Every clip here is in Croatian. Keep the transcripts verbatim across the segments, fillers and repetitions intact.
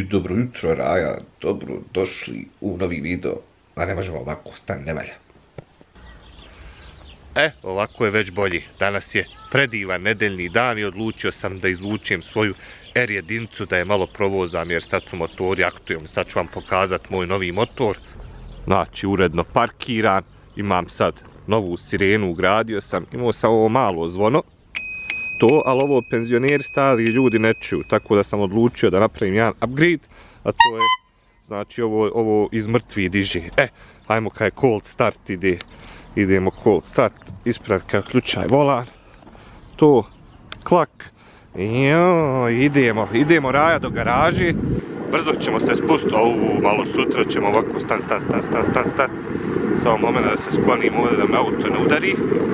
dobro jutro, Raja, dobro došli u novi video. A ne možemo ovako, stan ne valja. E, ovako je već bolji. Danas je predivan nedeljni dan i odlučio sam da izvučem svoju R jedinicu, da je malo provozam jer sad su motori aktualni. Sad ću vam pokazati moj novi motor. Znači, uredno parkiran. Imam sad novu sirenu, ugradio sam. Imao sam ovo malo zvono. To, ali ovo penzioneri stari ljudi ne čuju. Tako da sam odlučio da napravim jedan upgrade. A to je, znači, ovo, ovo iz mrtvi diže. E, ajmo kaj cold start ide. Idemo cold start, ispravka, ključaj, volan, to, klak, jo, idemo, idemo Raja do garaži, brzo ćemo se spustiti, ovu malo sutra ćemo ovako stan, stan, stan, stan, stan, stan, samo momenta da se sklonimo ovdje da me auto ne udari.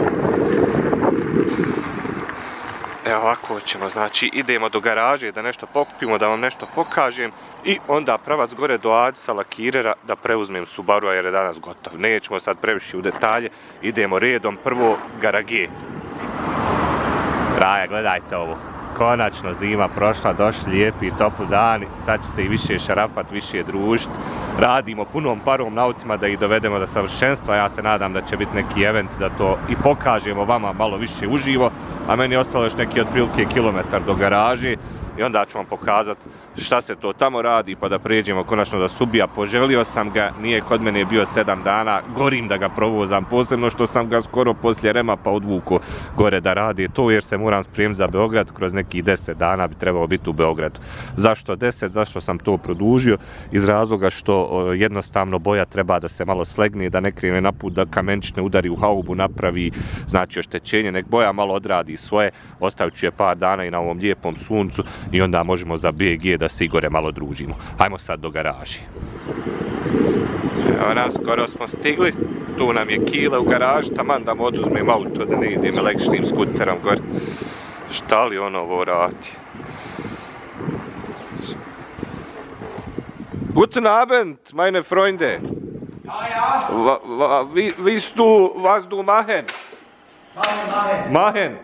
Evo ovako ćemo, znači idemo do garaže da nešto pokupimo, da vam nešto pokažem i onda pravac gore do Adisa lakirera da preuzmem Subaru jer je danas gotov. Nećemo sad previše u detalje, idemo redom, prvo garage. Raja, gledajte ovo, konačno zima prošla, došli lijepi i topli dani, sad će se i više šarafat, više družit. Radimo punom parom na autima da ih dovedemo do savršenstva, ja se nadam da će biti neki event da to i pokažemo vama malo više uživo, a meni je ostalo još neki otprilike kilometar do garaže i onda ću vam pokazati šta se to tamo radi pa da pređemo konačno do Subija. Poželio sam ga, nije kod mene bio sedam dana, gorim da ga provozam, posebno što sam ga skoro poslije rema pa odvuko gore da radi to jer se moram spremiti za Beograd, kroz nekih deset dana bi trebalo biti u Beogradu. Zašto deset? Zašto sam to produžio? Iz razloga što o, jednostavno boja treba da se malo slegne, da ne krene na put, da kamenčić ne udari u haubu, napravi znači oštećenje, nek boja malo odradi svoje, ostavit ću je par dana i na ovom lijepom suncu i onda možemo za B G da se i gore malo družimo. Hajmo sad do garaži. Evo nas, skoro smo stigli. Tu nam je Kile u garaži, taman da mu oduzmem auto, da ne idem električnim skuterom gore. Šta li ono ovo radi? Guten Abend, meine Freunde. Ja, ja. Va, va, vi, willst du was du machen? Mahen, mahen. Mahen?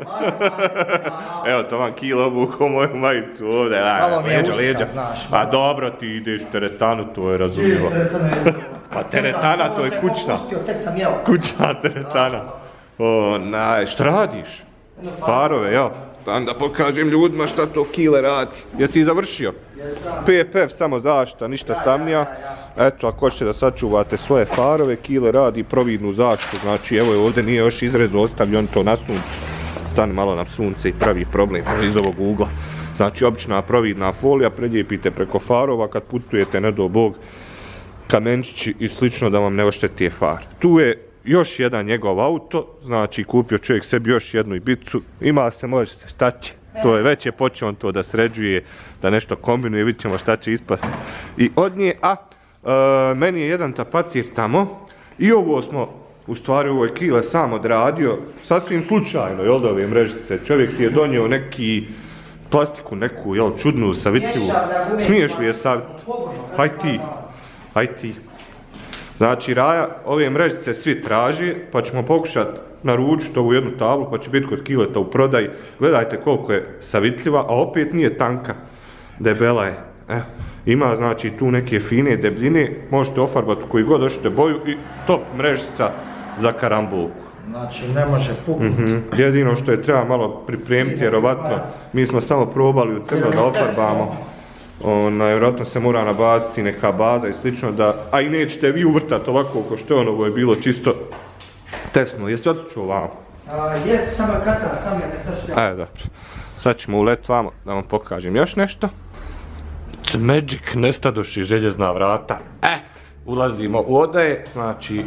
Mahen, Evo to vam Kile obukao moju majicu ovdje. Malo mi je leđa, uska, leđa. znaš. Pa dobro, ti ideš teretanu, to je razumljivo. Pa teretana, to je kućna. Tek sam jeo. Kućna teretana. O, naj, šta radiš? Farove, jel? Da pokažem ljudima šta to Kile radi. Jesi i završio? P P F samo zaštita, ništa tamnija. Eto, ako hoćete da sačuvate svoje farove, Kile radi providnu zaštitu. Znači, evo je ovdje nije još izrezu, ostavljen to na suncu. Stane malo na sunce i pravi problem iz ovog ugla. Znači, obična providna folija, predlijepite preko farova kad putujete, ne do Bog, kamenčići i slično da vam ne oštete far. Tu je još jedan njegov auto, znači kupio čovjek sebi još jednu Ibicu, ima se, može se, šta će, to je već je počeo on to da sređuje, da nešto kombinuje, vidit ćemo šta će ispasti i od nje, a e, meni je jedan tapacir tamo i ovo smo, u stvari ovo je Kile sam odradio, sasvim slučajno, jel da ove mrežice, čovjek ti je donio neki plastiku, neku, jel, čudnu, savitljivu, smiješ li je savit, haj ti, haj ti. Znači, Raja, ove mrežice svi traži, pa ćemo pokušati naručiti ovu jednu tablu, pa će biti kod Kileta u prodaj. Gledajte koliko je savitljiva, a opet nije tanka, debela je. Evo, ima, znači, tu neke fine debljine, možete ofarbati koji god hoćete boju i top mrežica za karambolku. Znači, ne može puknuti. Mm-hmm. Jedino što je treba malo pripremiti, vjerovatno, mi smo samo probali u crno da ofarbamo. Ona, vjerojatno se mora nabaciti neka baza i slično da, a i nećete vi uvrtati ovako ko što je ono, ovo je bilo čisto tesno. Jesi otiču ovamo? Jes, samo je katra stavljena, sad što ja. Ajde, dobro. Sad ćemo ulet vamo da vam pokažem još nešto. It's magic, nestadoši željezna vrata. E, ulazimo u odaje, znači,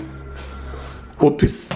upis,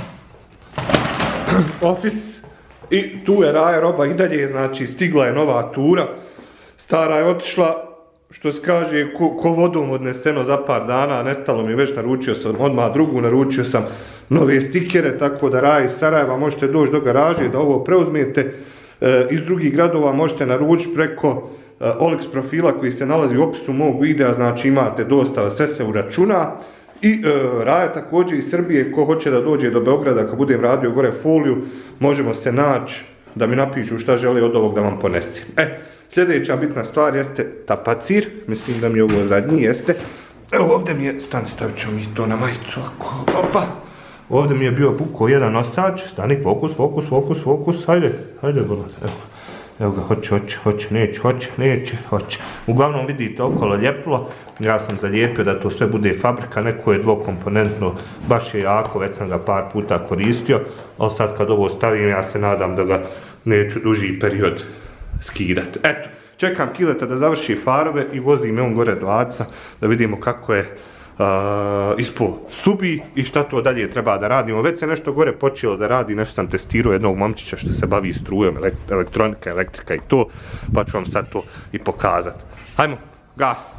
office i tu je Raja roba i dalje, znači, stigla je nova tura. Stara je otišla, što se kaže, ko, ko vodom odneseno za par dana, nestalo mi već, naručio sam odmah drugu, naručio sam nove stikere, tako da Raja iz Sarajeva možete doći do garaže da ovo preuzmete. E, iz drugih gradova možete naručiti preko e, Olix profila koji se nalazi u opisu mog videa, znači imate dostava, sve se uračuna. I e, Raja također iz Srbije, ko hoće da dođe do Beograda, kad budem radio gore foliju, možemo se naći da mi napišu šta žele od ovog da vam ponesem. E, sljedeća bitna stvar jeste tapacir, mislim da mi je ovo zadnji, jeste. Evo ovdje mi je, stani, stavit ću mi to na majicu, ako, opa. Ovdje mi je bio pukao jedan nosač, stani, fokus, fokus, fokus, fokus, hajde, hajde, bolat, evo. Evo ga, hoće, hoće, hoće, neće, hoće, neće, hoće. Uglavnom vidite okolo ljepilo, ja sam zalijepio da to sve bude fabrika, neko je dvokomponentno, baš je jako, već sam ga par puta koristio, ali sad kad ovo stavim ja se nadam da ga neću duži period skidati. Eto, čekam Kileta da završi farove i vozim me on gore do Aca da vidimo kako je Uh, ispo subi i šta to dalje treba da radimo. Već se nešto gore počelo da radi, nešto sam testirao jednog momčića što se bavi strujom, elektronika, elektrika i to, pa ću vam sad to i pokazati. Hajmo, gas!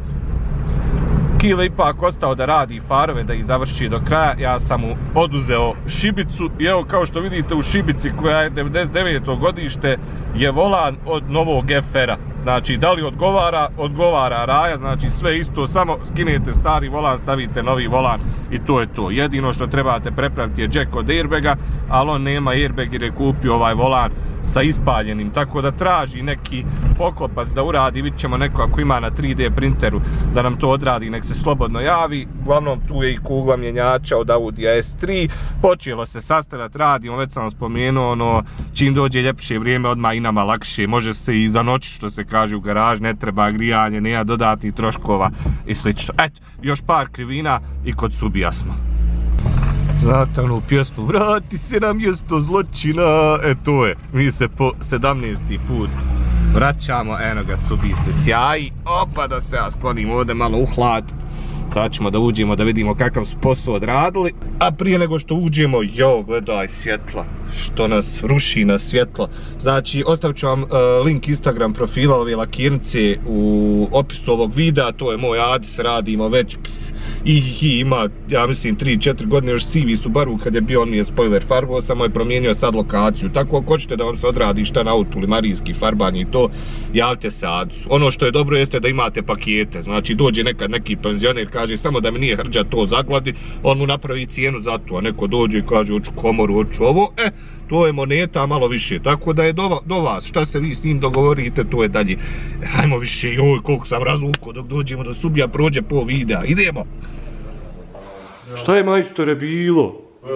Kile ipak ostao da radi farove, da ih završi do kraja, ja sam mu oduzeo šibicu i evo kao što vidite u šibici koja je devedeset deveto godište je volan od novog F R-a. Znači da li odgovara, odgovara raja, znači sve isto, samo skinete stari volan, stavite novi volan i to je to. Jedino što trebate prepraviti je jack od airbaga, ali on nema airbag jer je kupio ovaj volan sa ispaljenim, tako da traži neki poklopac da uradi, vidit ćemo neko ako ima na tri D printeru da nam to odradi, nek se slobodno javi. Uglavnom tu je i kugla mjenjača od Audija S tri, počelo se sastavljati, radimo, već sam spomenuo, ono, čim dođe ljepše vrijeme odmah i nama lakše, može se i za noć što se kaže u garaž, ne treba grijanje, nema dodatnih troškova i slično. Eto, još par krivina i kod subija smo. Znate onu pjesmu, vrati se na mjesto zločina, e to je, mi se po sedamnaesti put vraćamo, eno ga subi se sjaji, opa da se ja sklonim ovdje malo u hlad. Sad ćemo da uđemo da vidimo kakav su posao odradili, a prije nego što uđemo, jo, gledaj svjetla, što nas ruši na svjetlo. Znači, ostavit ću vam uh, link Instagram profila ove lakirnice u opisu ovog videa, to je moj Adis, radimo već i ima, ja mislim, tri četiri godine, još sivi Subaru kad je bio, on mi je spoiler farbao, samo je promijenio sad lokaciju, tako ako hoćete da vam se odradi šta na autu, limarijski, farbanje i to, javite se Adisu. Ono što je dobro jeste da imate pakete, znači dođe nekad neki penzioner, kaže samo da mi nije hrđa to zagladi, on mu napravi cijenu za to, a neko dođe i kaže hoću komoru, hoću ovo, e, to je moneta malo više, tako da je do, do vas, šta se vi s njim dogovorite, to je dalje. Hajmo više, joj, koliko sam razvukao dok dođemo do subija, prođe po videa, idemo! Šta je, majstore, bilo?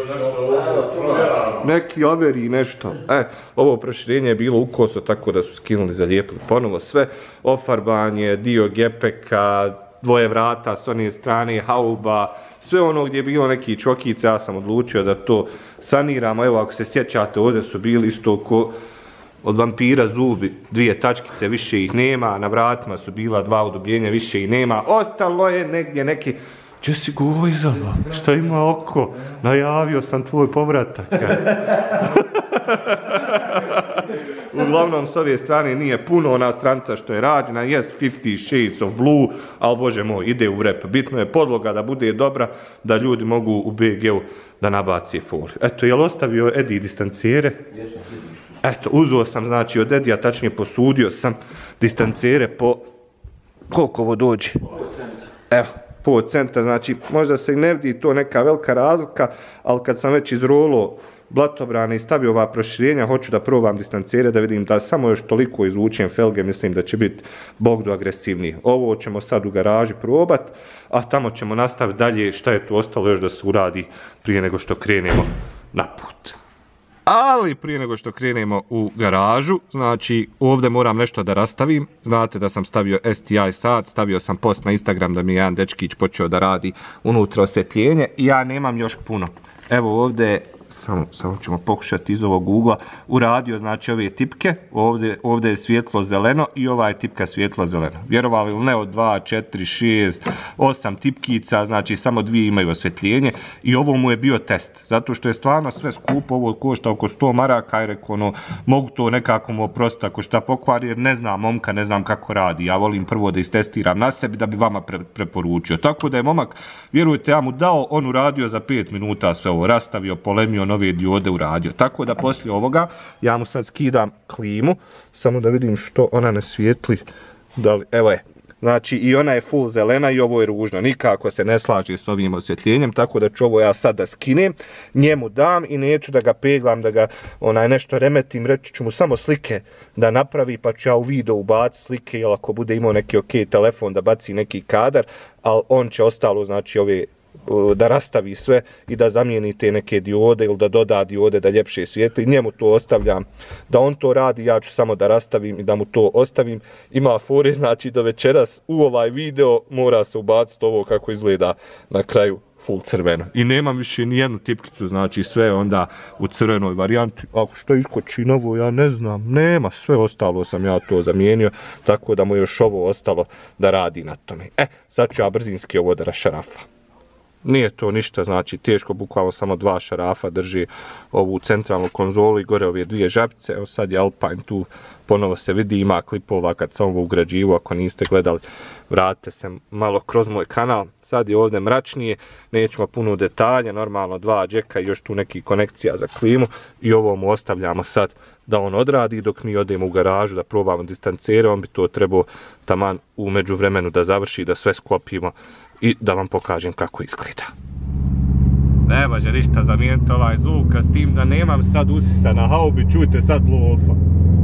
Neki averi, nešto. E, ovo proširenje je bilo ukoso, tako da su skinuli, zalijepili ponovo sve. Ofarbanje, dio gepeka, dvoje vrata s one strane, hauba, sve ono gdje je bilo neki čokice, ja sam odlučio da to saniramo. Evo, ako se sjećate, ovdje su bili isto ko od vampira zubi, dvije tačkice, više ih nema, na vratima su bila dva udubljenja, više ih nema. Ostalo je negdje neki... Če si gojzala? Šta ima oko? Najavio sam tvoj povratak. Uglavnom, s ove strane nije puno, ona stranca što je rađena, jest Fifty Shades of Blue, ali bože moj, ide u vrep. Bitno je podloga da bude dobra, da ljudi mogu u B G-u da nabaci foliju. Eto, jel ostavio Edi distancijere? Eto, uzeo sam, znači, od Edija, tačnije posudio sam distancijere po... Koliko ovo dođe? Evo. Pol centa, znači možda se i ne vidi to neka velika razlika, ali kad sam već izrolo blatobrane i stavio ova proširenja, hoću da probam distancere, da vidim da samo još toliko izvučem felge, mislim da će biti bogdo agresivniji. Ovo ćemo sad u garaži probat, a tamo ćemo nastaviti dalje šta je tu ostalo još da se uradi prije nego što krenemo na put. Ali prije nego što krenemo u garažu, znači ovdje moram nešto da rastavim. Znate da sam stavio S T I sat, stavio sam post na Instagram da mi je jedan dečkić počeo da radi unutra osvjetljenje i ja nemam još puno. Evo ovdje, samo, samo ćemo pokušati iz ovog ugla, uradio znači ove tipke, ovdje, ovdje je svjetlo zeleno i ova je tipka svjetlo zeleno. Vjerovali ili ne, od dva, četiri, šest, osam tipkica, znači samo dvije imaju osvjetljenje i ovo mu je bio test, zato što je stvarno sve skupo, ovo košta oko sto maraka i rekao, ono, mogu to nekako mu oprostiti ako šta pokvari, jer ne znam momka, ne znam kako radi, ja volim prvo da istestiram na sebi da bi vama pre, preporučio. Tako da je momak, vjerujte, ja mu dao, on uradio za pet minuta sve ovo, rastavio, polemio, nove diode uradio. Tako da poslije ovoga ja mu sad skidam klimu, samo da vidim što ona ne svijetli. Da li, evo je, Znači i ona je full zelena i ovo je ružno. Nikako se ne slaže s ovim osvjetljenjem, tako da ću ovo ja sad da skinem, njemu dam i neću da ga peglam, da ga onaj nešto remetim, reći ću mu samo slike da napravi, pa ću ja u video ubaciti slike, ili ako bude imao neki ok telefon da baci neki kadar, ali on će ostalo, znači ove da rastavi sve i da zamijeni te neke diode ili da doda diode da ljepše svijetli. Njemu to ostavljam da on to radi, ja ću samo da rastavim i da mu to ostavim. Ima fore, znači do večeras u ovaj video mora se ubaciti ovo kako izgleda na kraju full crveno. I nemam više ni jednu tipkicu, znači sve onda u crvenoj varijanti. Ako što iskoči novo, ja ne znam, nema, sve ostalo sam ja to zamijenio, tako da mu još ovo ostalo da radi na tome. E, sad ću ja brzinski ovo da rašarafa. Nije to ništa, znači teško, bukvalno samo dva šarafa drži ovu centralnu konzolu i gore ove dvije žapice. Evo sad je Alpine tu, ponovo se vidi, ima klipova kad sam ovo ugrađivo, ako niste gledali, vratite se malo kroz moj kanal. Sad je ovdje mračnije, nećemo puno detalja, normalno dva džeka i još tu neki konekcija za klimu i ovo mu ostavljamo sad da on odradi dok mi odemo u garažu da probamo distancere. On bi to trebao taman u međuvremenu da završi, da sve sklopimo i da vam pokažem kako izgleda. Ne može ništa zamijeniti ovaj zvuk, s tim da nemam sad usisa na haubi, čujte sad lofa.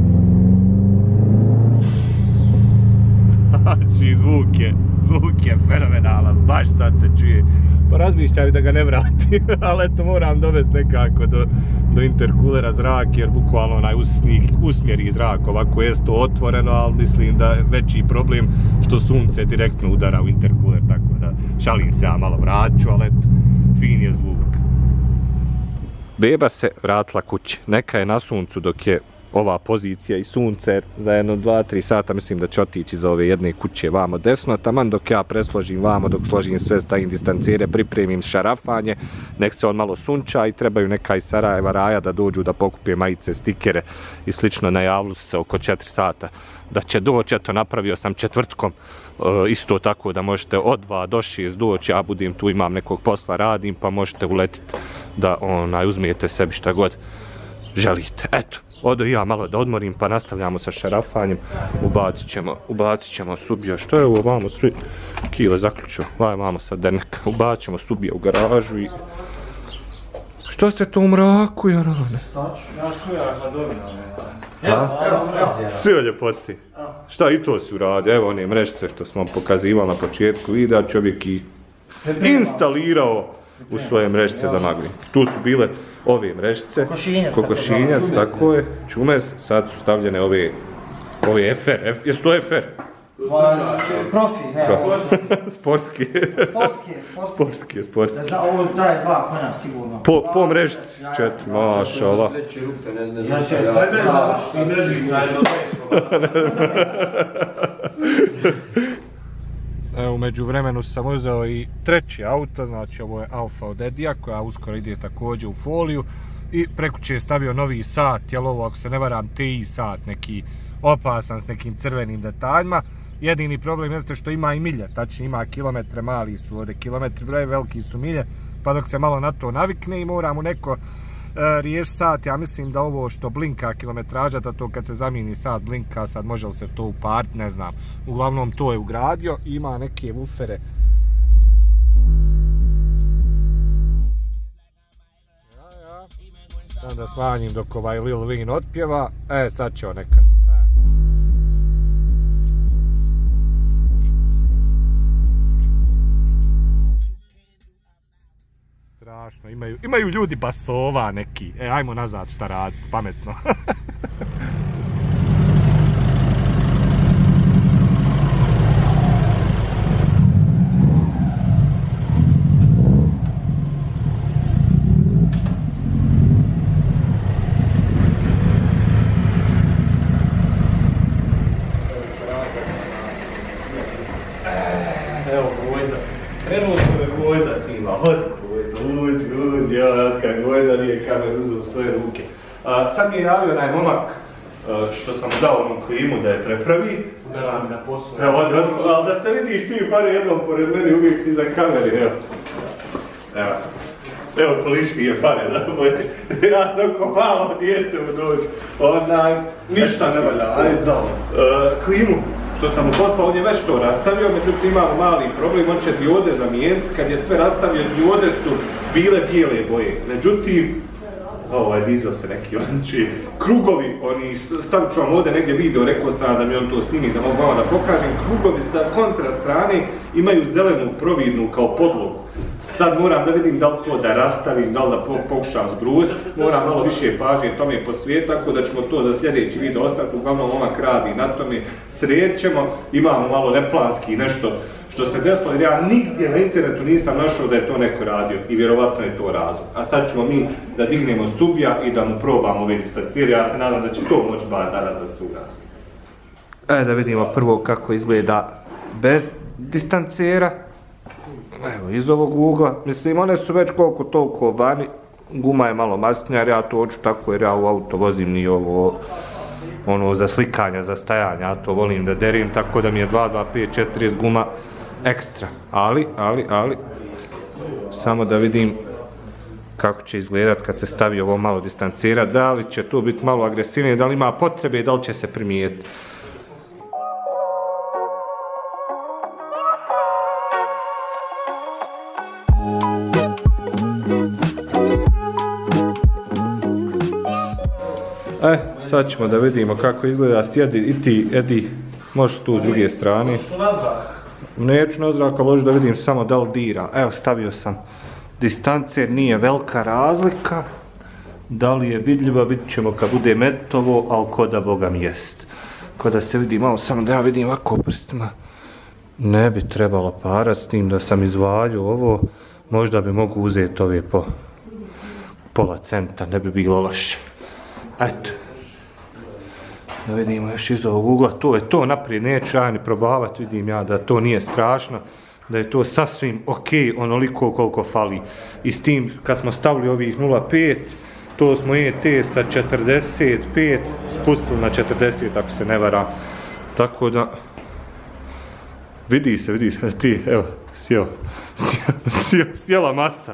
Znači zvuk je, zvuk je fenomenalan, baš sad se čuje. Pa razmišljam da ga ne vratim, ali eto moram dovesti nekako do, do interkulera zrak, jer bukvalno onaj usnik, usmjeri zrak, ovako je to otvoreno, ali mislim da je veći problem što sunce direktno udara u interkuler, tako da šalim se ja malo vraću, ali eto, fin je zvuk. Beba se vratila kući, neka je na suncu dok je ova pozicija i sunce, za jedno dva tri sata mislim da će otići za ove jedne kuće vamo desno, taman dok ja presložim vamo, dok složim sve, stavim distancere, pripremim šarafanje, nek se on malo sunča i trebaju neka iz Sarajeva raja da dođu da pokupe majice, stikere i slično. Najavili su se oko četiri sata da će doći, eto napravio sam četvrtkom e, isto tako da možete od dva do šest doći, ja budem tu, imam nekog posla, radim, pa možete uletiti da onaj, uzmijete sebi šta god želite. Eto, odo i ja malo da odmorim, pa nastavljamo sa šarafanjem, ubacit ćemo, ubacit ćemo subija. Što je ovo, vamo svi kile zaključio, vaj mamo sad deneka, ubacit ćemo subija u garažu i... Što ste to u mraku, Jarane? Staću. Znaš koja je hladovina? Evo, evo, evo. Sve ljepoti. Šta i to si uradio? Evo one mrežice što smo pokazivali na početku videa, čovjek ih instalirao u svoje mrežice za magnet. Tu su bile ove mrežice, Kokošinjac, kokošinjac, tako, tako je, čumez, sad su stavljene ove, ove efer, F, jesu to efer? Profi, ne, ovo su... Sportski. Sportski, sportski. Sportski, sportski. Da zna, ovo daje dva konja sigurno. Po, po mrežici, četiri, mašala. Ja se Sve mrežica je do U međuvremenu sam uzeo i treći auto, znači ovo je Alfa od Edija koja uskoro ide također u foliju i prekuće je stavio novi sat, jel ovo ako se ne varam T I sat, neki opasan s nekim crvenim detaljima. Jedini problem jeste što ima i milje, tačnije ima kilometre, mali su ovdje kilometri broje, veliki su milje, pa dok se malo na to navikne i mora mu neko e, riješi sat. Ja mislim da ovo što blinka kilometraža, da to kad se zamijeni sat blinka, sad može li se to upariti, ne znam. Uglavnom to je ugradio, ima neke wufere. Ja, ja. Sam da smanjim dok ovaj Lil Wayne otpjeva, e sad će on nekad. Strašno, imaju, imaju ljudi basova neki. E, ajmo nazad šta raditi, pametno. Evo Gvojza, trenutno me Gvojza snima, hodi Gvojza, uđi, uđi, evo natkad Gvojza nije kamer uzeo u svoje ruke. A, sad mi je javio onaj momak a, što sam dao onom klimu da je prepravi. Da radi na poslu. Evo, od, od, ali da se vidiš ti bar jednom pored meni, uvijek si za kameri, evo. Evo. Evo koliški je pare da boje. Ja sam ko malo dijete u dođu. Onaj, ništa ne valja, ajde za ovo. Uh, klimu što sam mu poslao, on je već to rastavio, međutim imamo mali problem, on će diode zamijeniti, kad je sve rastavio, diode su bile bijele boje, međutim, ovaj dizel se neki, znači, krugovi, oni, stavit ću vam ovdje negdje video, rekao sam da mi on to snimi, da mogu vam da pokažem, krugovi sa kontra strane imaju zelenu providnu kao podlogu. Sad moram da vidim da li to da rastavim, da li da pokušam zbrusiti, moram malo više pažnje tome posvijeti, tako da ćemo to za sljedeći video ostaviti, uglavnom omak radi na tome, srećemo, imamo malo neplanski nešto što se desilo, jer ja nigdje na internetu nisam našao da je to neko radio i vjerovatno je to razlog. A sad ćemo mi da dignemo subija i da mu probamo ove distancire, ja se nadam da će to moći bar danas da se uradi. E, da vidimo prvo kako izgleda bez distancera. Evo, iz ovog ugla, mislim, one su već koliko toliko vani, guma je malo masnija, jer ja to hoću tako, jer ja u auto vozim ni ovo, ono, za slikanja, za stajanja, ja to volim da derim, tako da mi je dva, dva, pet, četiri guma ekstra, ali, ali, ali, samo da vidim kako će izgledat kad se stavi ovo malo distancira, da li će to biti malo agresivnije, da li ima potrebe i da li će se primijetiti. E, sad ćemo da vidimo kako izgleda, sjedi i ti, Edi, možeš tu s druge strane. Neću na zrak, ali hoću da vidim samo da li dira. Evo, stavio sam distancer, nije velika razlika. Da li je vidljiva, vidit ćemo kad bude metovo, ali ko da Boga mi jest. Ko da se vidi malo, samo da ja vidim ovako prstima. Ne bi trebalo parat s tim da sam izvalio ovo, možda bi mogu uzeti ove po pola centa, ne bi bilo loše. Eto, da vidimo još iz ovog ugla, to je to, naprijed neću ja ni probavati, vidim ja da to nije strašno, da je to sasvim ok, onoliko koliko fali. I s tim, kad smo stavili ovih nula pet, to smo E T sa četrdeset pet spustili na četrdeset, ako se ne varam. Tako da, vidi se, vidi se, ti, evo, sjeo, sjeo, sjela masa.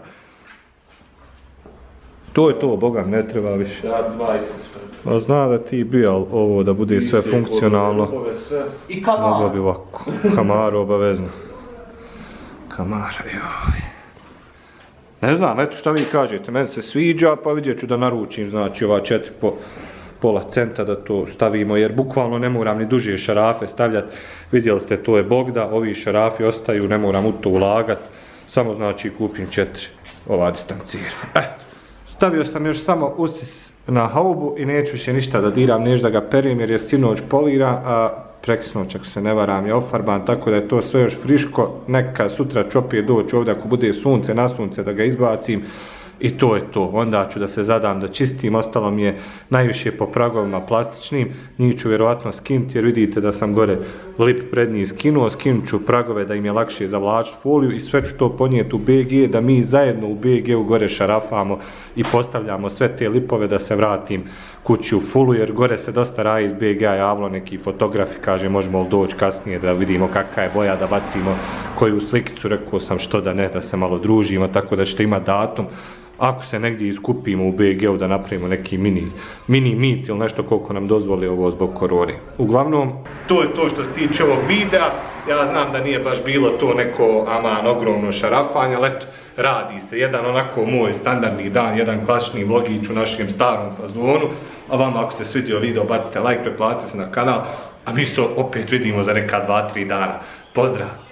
To je to, Boga, ne treba više. A zna da ti bi, ali ovo da bude sve funkcionalno. I kamar. Moglo bi ovako. Kamara obavezno. Kamara, joj. Ne znam, eto šta vi kažete, meni se sviđa, pa vidjet ću da naručim, znači ova četiri po pola centa da to stavimo, jer bukvalno ne moram ni duže šarafe stavljati. Vidjeli ste, to je Bogda, ovi šarafi ostaju, ne moram u to ulagat. Samo znači kupim četiri ova distancira. Eto. Stavio sam još samo usis na haubu i neću više ništa da diram, neću da ga perim jer je sinoć poliran, a preksinoć ako se ne varam je ofarban, tako da je to sve još friško. Neka sutra ću opet doći ovdje ako bude sunce na sunce da ga izbacim i to je to. Onda ću da se zadam da čistim, ostalo mi je najviše po pragovima plastičnim, njih ću vjerovatno skinuti jer vidite da sam gore lip prednji skinuo, skinut ću pragove da im je lakše zavlačiti foliju i sve ću to ponijeti u B G da mi zajedno u B G-u gore šarafamo i postavljamo sve te lipove da se vratim kući u fulu jer gore se dosta raje iz B G-a javilo neki fotografi, kaže možemo li doći kasnije da vidimo kakva je boja, da bacimo koju slikicu, rekao sam što da ne, da se malo družimo, tako da ćete imati datum. Ako se negdje iskupimo u B G-u da napravimo neki mini, mini meet ili nešto koliko nam dozvoli ovo zbog korone. Uglavnom, to je to što se tiče ovog videa. Ja znam da nije baš bilo to neko aman ogromno šarafanje, ali eto, radi se. Jedan onako moj standardni dan, jedan klasični vlogić u našem starom fazonu. A vama ako se svidio video, bacite like, pretplatite se na kanal, a mi se opet vidimo za neka dva, tri dana. Pozdrav!